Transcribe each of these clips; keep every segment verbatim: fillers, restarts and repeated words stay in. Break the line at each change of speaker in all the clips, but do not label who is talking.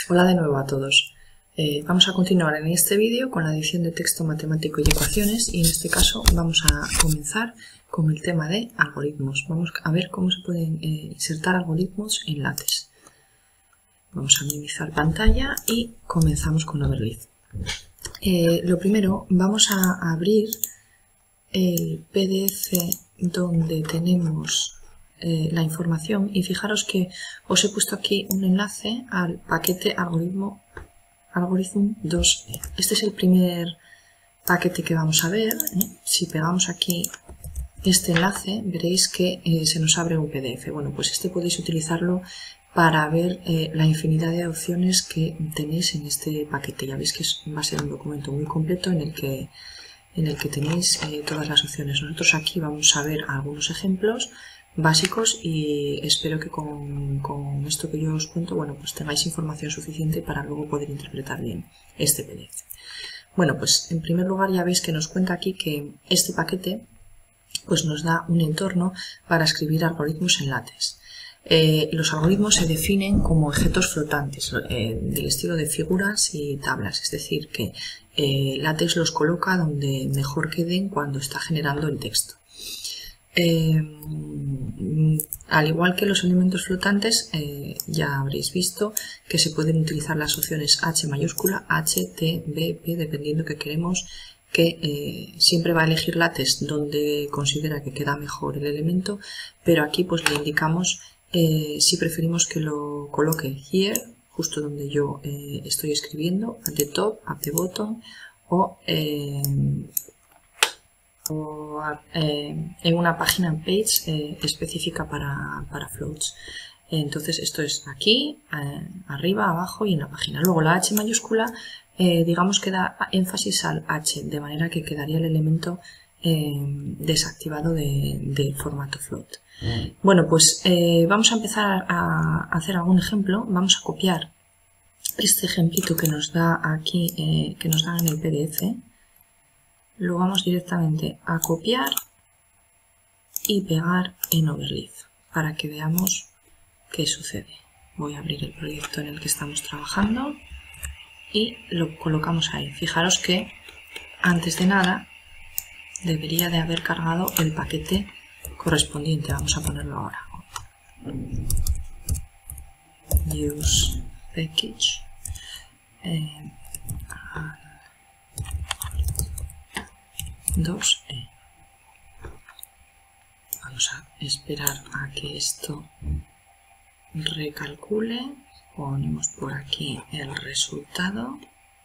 Hola de nuevo a todos. Eh, vamos a continuar en este vídeo con la edición de texto matemático y ecuaciones y en este caso vamos a comenzar con el tema de algoritmos. Vamos a ver cómo se pueden eh, insertar algoritmos en LaTeX. Vamos a minimizar pantalla y comenzamos con Overleaf. Eh, lo primero, vamos a abrir el P D F donde tenemos eh, la información y fijaros que os he puesto aquí un enlace al paquete algoritmo algorithm dos e. Este es el primer paquete que vamos a ver, ¿eh? Si pegamos aquí este enlace veréis que eh, se nos abre un P D F. Bueno, pues este podéis utilizarlo para ver eh, la infinidad de opciones que tenéis en este paquete. Ya veis que es, va a ser un documento muy completo en el que, en el que tenéis eh, todas las opciones. Nosotros aquí vamos a ver algunos ejemplos básicos y espero que con, con esto que yo os cuento, bueno, pues tengáis información suficiente para luego poder interpretar bien este P D F. Bueno, pues en primer lugar ya veis que nos cuenta aquí que este paquete pues nos da un entorno para escribir algoritmos en LaTeX. Eh, los algoritmos se definen como objetos flotantes eh, del estilo de figuras y tablas, es decir, que eh, LaTeX los coloca donde mejor queden cuando está generando el texto. Eh, al igual que los elementos flotantes, eh, ya habréis visto que se pueden utilizar las opciones H mayúscula, H, T, B, P, dependiendo que queremos que eh, siempre va a elegir LaTeX donde considera que queda mejor el elemento, pero aquí pues le indicamos eh, si preferimos que lo coloque here, justo donde yo eh, estoy escribiendo, at the top, at the bottom, o eh, o eh, en una página en page eh, específica para, para floats. Entonces esto es aquí, eh, arriba, abajo y en la página. Luego la H mayúscula, eh, digamos que da énfasis al H, de manera que quedaría el elemento eh, desactivado del de formato float. Mm. Bueno, pues eh, vamos a empezar a hacer algún ejemplo. Vamos a copiar este ejemplito que nos da aquí, eh, que nos da en el P D F. Lo vamos directamente a copiar y pegar en Overleaf para que veamos qué sucede. Voy a abrir el proyecto en el que estamos trabajando y lo colocamos ahí. Fijaros que antes de nada debería de haber cargado el paquete correspondiente. Vamos a ponerlo ahora. Use package. Eh, dos e. Vamos a esperar a que esto recalcule. Ponemos por aquí el resultado.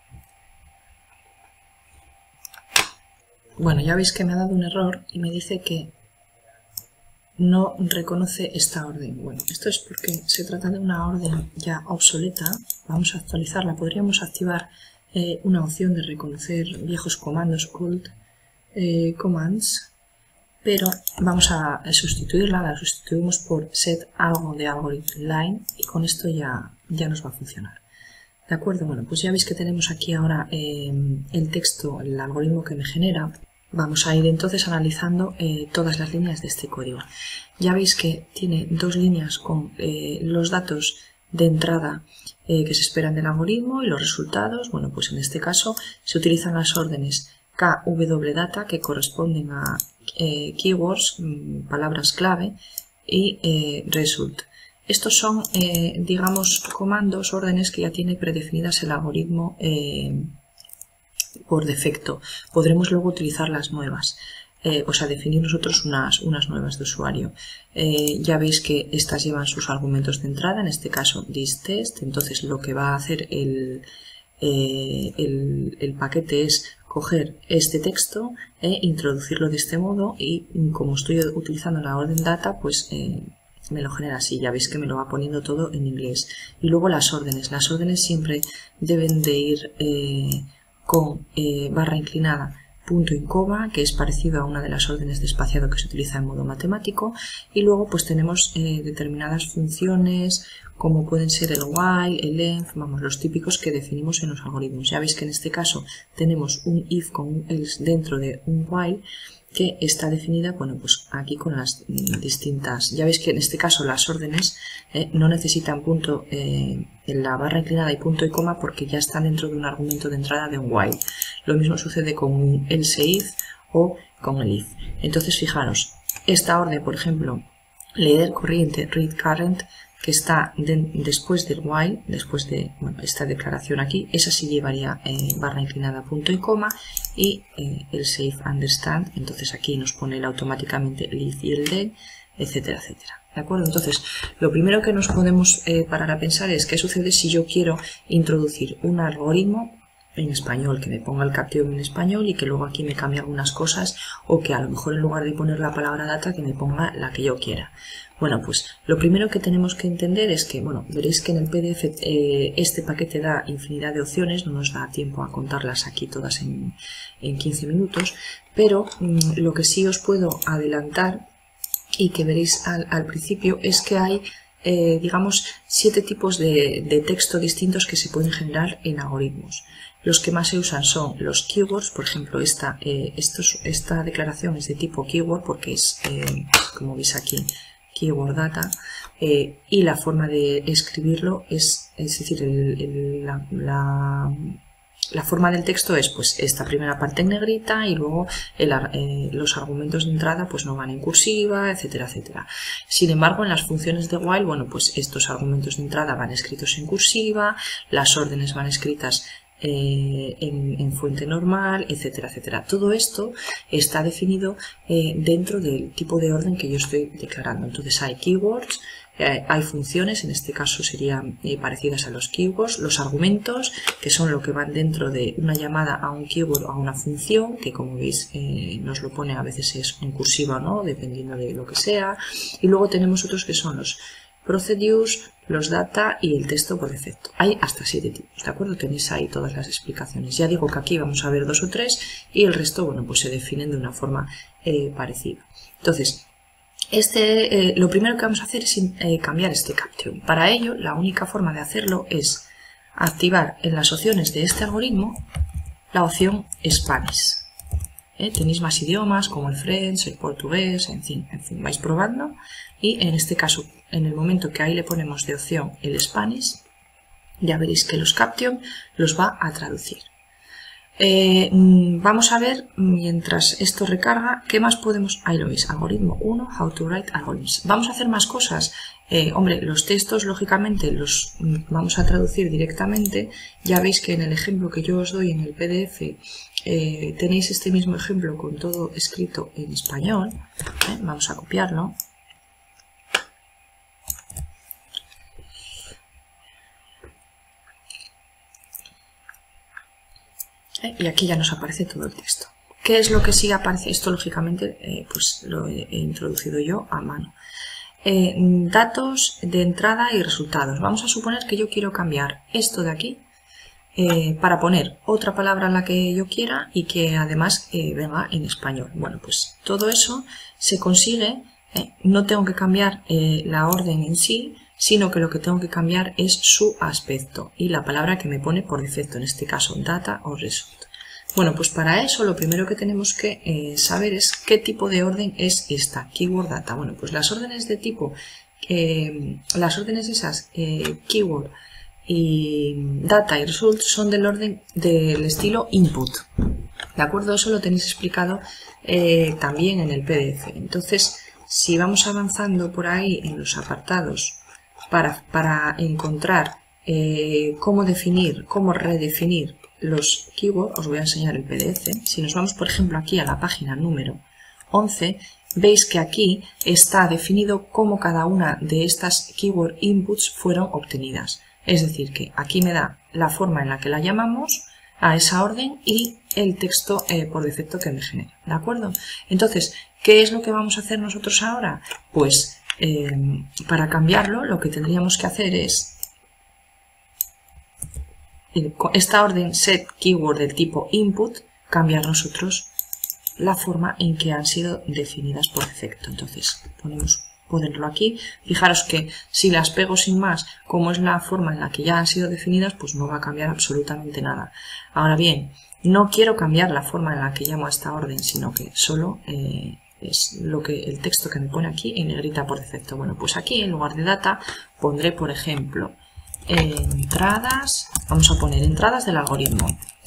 Bueno, ya veis que me ha dado un error y me dice que no reconoce esta orden. Bueno, esto es porque se trata de una orden ya obsoleta. Vamos a actualizarla. Podríamos activar eh, una opción de reconocer viejos comandos old Eh, commands, pero vamos a sustituirla, la sustituimos por set algo de algorithm line y con esto ya, ya nos va a funcionar. De acuerdo, bueno, pues ya veis que tenemos aquí ahora eh, el texto, el algoritmo que me genera. Vamos a ir entonces analizando eh, todas las líneas de este código. Ya veis que tiene dos líneas con eh, los datos de entrada eh, que se esperan del algoritmo y los resultados. Bueno, pues en este caso se utilizan las órdenes kwdata que corresponden a eh, keywords, mmm, palabras clave, y eh, result. Estos son, eh, digamos, comandos, órdenes que ya tiene predefinidas el algoritmo eh, por defecto. Podremos luego utilizar las nuevas, eh, o sea, definir nosotros unas, unas nuevas de usuario. Eh, ya veis que estas llevan sus argumentos de entrada, en este caso thisTest. Entonces lo que va a hacer el, eh, el, el paquete es coger este texto e introducirlo de este modo y como estoy utilizando la orden data, pues eh, me lo genera así. Ya veis que me lo va poniendo todo en inglés. Y luego las órdenes. Las órdenes siempre deben de ir eh, con eh, barra inclinada, punto y coma, que es parecido a una de las órdenes de espaciado que se utiliza en modo matemático. Y luego pues tenemos eh, determinadas funciones como pueden ser el while, el length, vamos, los típicos que definimos en los algoritmos. Ya veis que en este caso tenemos un if con un else dentro de un while que está definida, bueno, pues aquí con las distintas, ya veis que en este caso las órdenes eh, no necesitan punto eh, en la barra inclinada y punto y coma porque ya están dentro de un argumento de entrada de un while. Lo mismo sucede con un else if o con el if. Entonces fijaros, esta orden, por ejemplo, leer corriente, read current, que está de, después del while, después de bueno, esta declaración aquí, esa sí llevaría eh, barra inclinada, punto y coma, y eh, el save understand, entonces aquí nos pone el automáticamente el if y el then, etcétera, etcétera. ¿De acuerdo? Entonces, lo primero que nos podemos eh, parar a pensar es qué sucede si yo quiero introducir un algoritmo en español, que me ponga el caption en español y que luego aquí me cambie algunas cosas, o que a lo mejor en lugar de poner la palabra data que me ponga la que yo quiera. Bueno, pues lo primero que tenemos que entender es que, bueno, veréis que en el P D F eh, este paquete da infinidad de opciones, no nos da tiempo a contarlas aquí todas en, en quince minutos, pero mmm, lo que sí os puedo adelantar y que veréis al, al principio es que hay eh, digamos siete tipos de, de texto distintos que se pueden generar en algoritmos. Los que más se usan son los keywords, por ejemplo esta, eh, estos, esta declaración es de tipo keyword porque es, eh, como veis aquí, keyword data, eh, y la forma de escribirlo es, es decir, el, el, la, la, la forma del texto es pues esta primera parte en negrita y luego el, eh, los argumentos de entrada pues no van en cursiva, etcétera, etcétera. Sin embargo, en las funciones de while, bueno, pues estos argumentos de entrada van escritos en cursiva, las órdenes van escritas Eh, en, en fuente normal, etcétera, etcétera. Todo esto está definido eh, dentro del tipo de orden que yo estoy declarando. Entonces hay keywords, eh, hay funciones, en este caso serían eh, parecidas a los keywords, los argumentos, que son lo que van dentro de una llamada a un keyword o a una función, que como veis eh, nos lo pone a veces es en cursiva o no, dependiendo de lo que sea. Y luego tenemos otros que son los procedures, los data y el texto por defecto. Hay hasta siete tipos, ¿de acuerdo? Tenéis ahí todas las explicaciones. Ya digo que aquí vamos a ver dos o tres y el resto, bueno, pues se definen de una forma eh, parecida. Entonces, este, eh, lo primero que vamos a hacer es eh, cambiar este caption. Para ello, la única forma de hacerlo es activar en las opciones de este algoritmo la opción Spanish. ¿Eh? Tenéis más idiomas como el French, el portugués, en fin, en fin, vais probando y en este caso, en el momento que ahí le ponemos de opción el Spanish, ya veréis que los caption los va a traducir. Eh, vamos a ver, mientras esto recarga, ¿qué más podemos? Ahí lo veis, algoritmo uno, how to write algorithms. Vamos a hacer más cosas. Eh, hombre, los textos, lógicamente, los vamos a traducir directamente. Ya veis que en el ejemplo que yo os doy en el P D F, eh, tenéis este mismo ejemplo con todo escrito en español. Eh, vamos a copiarlo. Y aquí ya nos aparece todo el texto. ¿Qué es lo que sí aparece? Esto lógicamente eh, pues lo he, he introducido yo a mano. Eh, datos de entrada y resultados. Vamos a suponer que yo quiero cambiar esto de aquí eh, para poner otra palabra en la que yo quiera y que además eh, venga en español. Bueno, pues todo eso se consigue. Eh, no tengo que cambiar eh, la orden en sí, sino que lo que tengo que cambiar es su aspecto y la palabra que me pone por defecto, en este caso data o result. Bueno, pues para eso lo primero que tenemos que eh, saber es qué tipo de orden es esta, keyword data. Bueno, pues las órdenes de tipo, eh, las órdenes esas, eh, keyword y data y result son del orden del estilo input. ¿De acuerdo? Eso lo tenéis explicado eh, también en el P D F. Entonces, si vamos avanzando por ahí en los apartados, Para, para encontrar eh, cómo definir, cómo redefinir los keywords, os voy a enseñar el P D F. Si nos vamos, por ejemplo, aquí a la página número once, veis que aquí está definido cómo cada una de estas keyword inputs fueron obtenidas. Es decir, que aquí me da la forma en la que la llamamos a esa orden y el texto eh, por defecto que me genera. ¿De acuerdo? Entonces, ¿qué es lo que vamos a hacer nosotros ahora? Pues Eh, para cambiarlo lo que tendríamos que hacer es esta orden set keyword del tipo input, cambiar nosotros la forma en que han sido definidas por defecto. Entonces ponemos ponerlo aquí. Fijaros que si las pego sin más, como es la forma en la que ya han sido definidas, pues no va a cambiar absolutamente nada. Ahora bien, no quiero cambiar la forma en la que llamo a esta orden, sino que solo eh, es lo que el texto que me pone aquí en negrita por defecto. Bueno, pues aquí en lugar de data pondré, por ejemplo, entradas, vamos a poner entradas del algoritmo.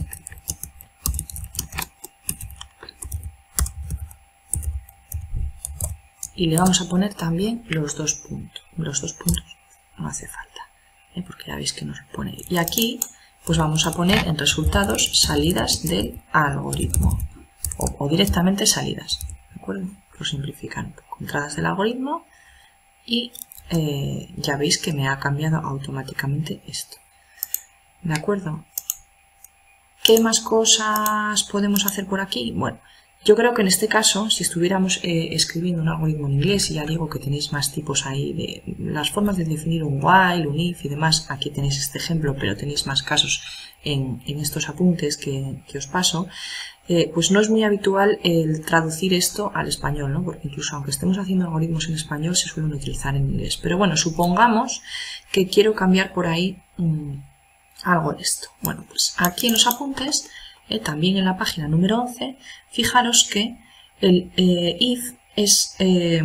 Y le vamos a poner también los dos puntos. Los dos puntos no hace falta, ¿eh? Porque ya veis que nos pone. Y aquí pues vamos a poner en resultados salidas del algoritmo. O, o directamente salidas. ¿De acuerdo? Por simplificar un poco. Entradas del algoritmo. Y eh, ya veis que me ha cambiado automáticamente esto. ¿De acuerdo? ¿Qué más cosas podemos hacer por aquí? Bueno, yo creo que en este caso, si estuviéramos eh, escribiendo un algoritmo en inglés, y ya digo que tenéis más tipos ahí de las formas de definir un while, un if y demás, aquí tenéis este ejemplo, pero tenéis más casos en, en estos apuntes que, que os paso, eh, pues no es muy habitual el traducir esto al español, ¿no? Porque incluso aunque estemos haciendo algoritmos en español, se suelen utilizar en inglés. Pero bueno, supongamos que quiero cambiar por ahí mmm, algo de esto. Bueno, pues aquí en los apuntes, Eh, también en la página número once, fijaros que el eh, if es, eh,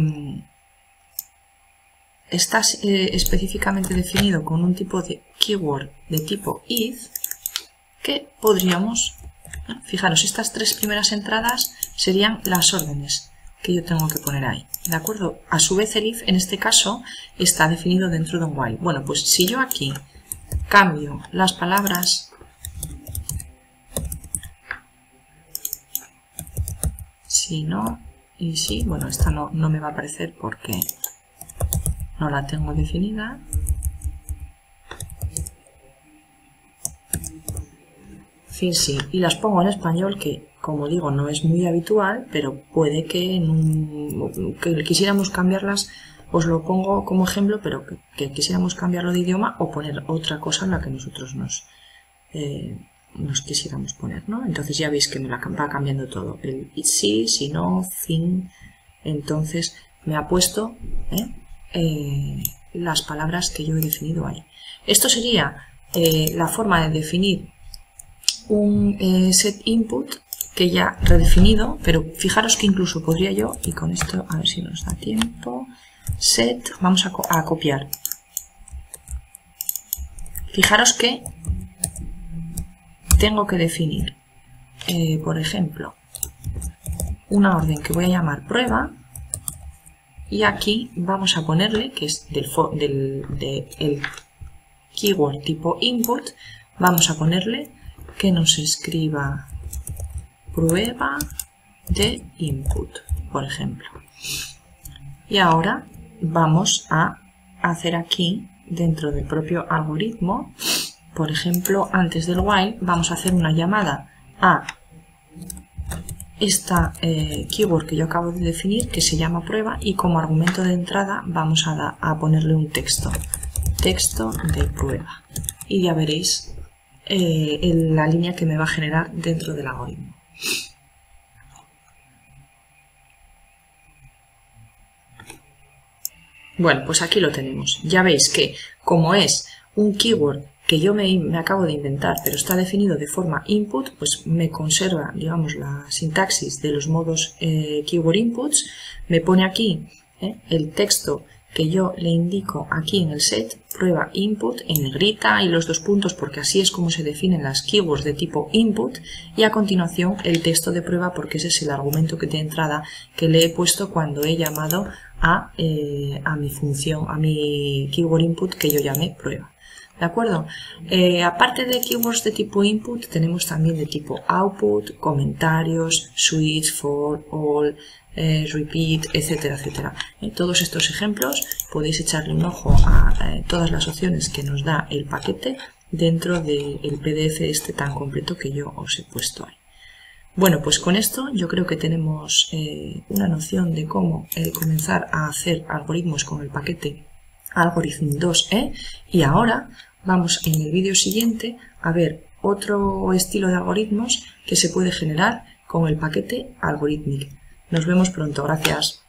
está eh, específicamente definido con un tipo de keyword de tipo if que podríamos, ¿eh? Fijaros, estas tres primeras entradas serían las órdenes que yo tengo que poner ahí, ¿de acuerdo? A su vez el if en este caso está definido dentro de un while. Bueno, pues si yo aquí cambio las palabras si no, y sí, bueno, esta no, no me va a aparecer porque no la tengo definida. Fin sí, y las pongo en español, que como digo no es muy habitual, pero puede que, en un, que quisiéramos cambiarlas, os lo pongo como ejemplo, pero que, que quisiéramos cambiarlo de idioma o poner otra cosa en la que nosotros nos... Eh, nos quisiéramos poner, ¿no? Entonces ya veis que me la va cambiando todo. El sí, si no, fin. Entonces me ha puesto ¿eh? Eh, las palabras que yo he definido ahí. Esto sería eh, la forma de definir un eh, set input que ya redefinido, pero fijaros que incluso podría yo, y con esto a ver si nos da tiempo, set, vamos a, co a copiar. Fijaros que tengo que definir, eh, por ejemplo, una orden que voy a llamar prueba, y aquí vamos a ponerle, que es del, del de el keyword tipo input, vamos a ponerle que nos escriba prueba de input, por ejemplo. Y ahora vamos a hacer aquí, dentro del propio algoritmo, por ejemplo, antes del while, vamos a hacer una llamada a esta eh, keyword que yo acabo de definir, que se llama prueba, y como argumento de entrada vamos a, da, a ponerle un texto, texto de prueba. Y ya veréis eh, en la línea que me va a generar dentro del algoritmo. Bueno, pues aquí lo tenemos. Ya veis que como es un keyword que yo me, me acabo de inventar, pero está definido de forma input, pues me conserva, digamos, la sintaxis de los modos eh, keyword inputs, me pone aquí eh, el texto que yo le indico aquí en el set, prueba input, en negrita y los dos puntos, porque así es como se definen las keywords de tipo input, y a continuación el texto de prueba, porque ese es el argumento que de entrada que le he puesto cuando he llamado a, eh, a mi función, a mi keyword input que yo llamé prueba. ¿De acuerdo? Eh, aparte de keywords de tipo input, tenemos también de tipo output, comentarios, switch, for, all, eh, repeat, etcétera, etcétera. En todos estos ejemplos podéis echarle un ojo a eh, todas las opciones que nos da el paquete dentro del P D F este tan completo que yo os he puesto ahí. Bueno, pues con esto yo creo que tenemos eh, una noción de cómo eh, comenzar a hacer algoritmos con el paquete Algorithm dos E, y ahora vamos en el vídeo siguiente a ver otro estilo de algoritmos que se puede generar con el paquete Algorithmic. Nos vemos pronto, gracias.